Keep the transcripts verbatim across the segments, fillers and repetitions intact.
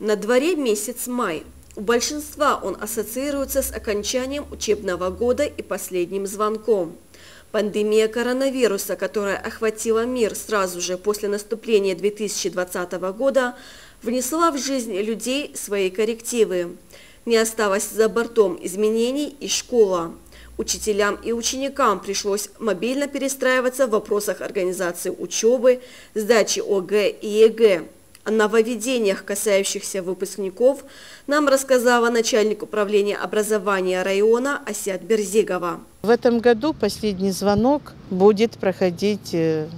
На дворе месяц май. У большинства он ассоциируется с окончанием учебного года и последним звонком. Пандемия коронавируса, которая охватила мир сразу же после наступления две тысячи двадцатого года, внесла в жизнь людей свои коррективы. Не осталось за бортом изменений и школа. Учителям и ученикам пришлось мобильно перестраиваться в вопросах организации учебы, сдачи ОГЭ и ЕГЭ. О нововведениях, касающихся выпускников, нам рассказала начальник управления образования района Асят Берзигова. В этом году последний звонок будет проходить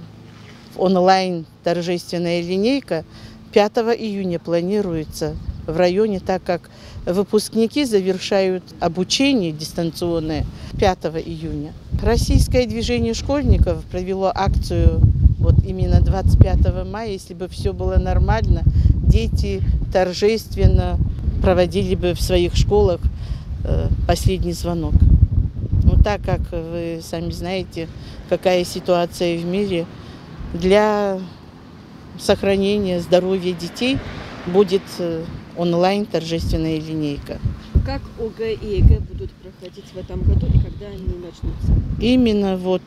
онлайн торжественная линейка. пятого июня планируется в районе, так как выпускники завершают обучение дистанционное пятого июня. Российское движение школьников провело акцию вот именно двадцать пятого мая. Если бы все было нормально, дети торжественно проводили бы в своих школах последний звонок. Но так как вы сами знаете, какая ситуация в мире, для сохранения здоровья детей будет онлайн торжественная линейка. Как ОГЭ и ЕГЭ будут проходить в этом году и когда они начнутся? Именно вот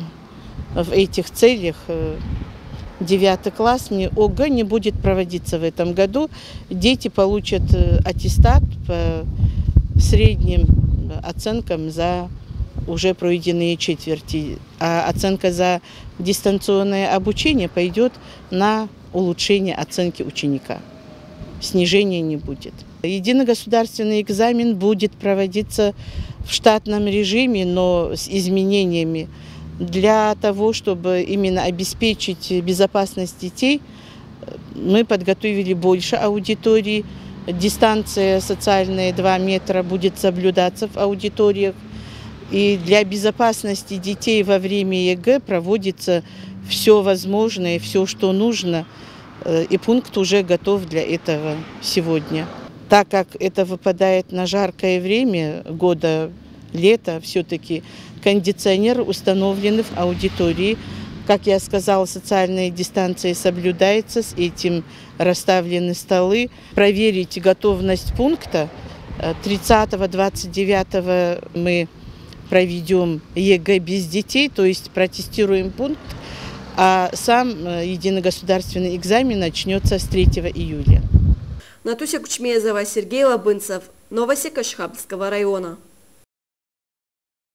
в этих целях девятый класс, не ОГЭ не будет проводиться в этом году. Дети получат аттестат по средним оценкам за уже пройденные четверти, а оценка за дистанционное обучение пойдет на улучшение оценки ученика. Снижения не будет. Единый государственный экзамен будет проводиться в штатном режиме, но с изменениями. Для того, чтобы именно обеспечить безопасность детей, мы подготовили больше аудиторий. Дистанция социальная два метра будет соблюдаться в аудиториях. И для безопасности детей во время ЕГЭ проводится все возможное, все, что нужно. И пункт уже готов для этого сегодня. Так как это выпадает на жаркое время года, лето, все-таки кондиционеры установлены в аудитории. Как я сказала, социальная дистанция соблюдается, с этим расставлены столы. Проверить готовность пункта. тридцатого — двадцать девятого мы проведем ЕГЭ без детей, то есть протестируем пункт, а сам единый государственный экзамен начнется с третьего июля. Натуся Кучмезова, Сергей Лабынцев, новости Кашхабльского района.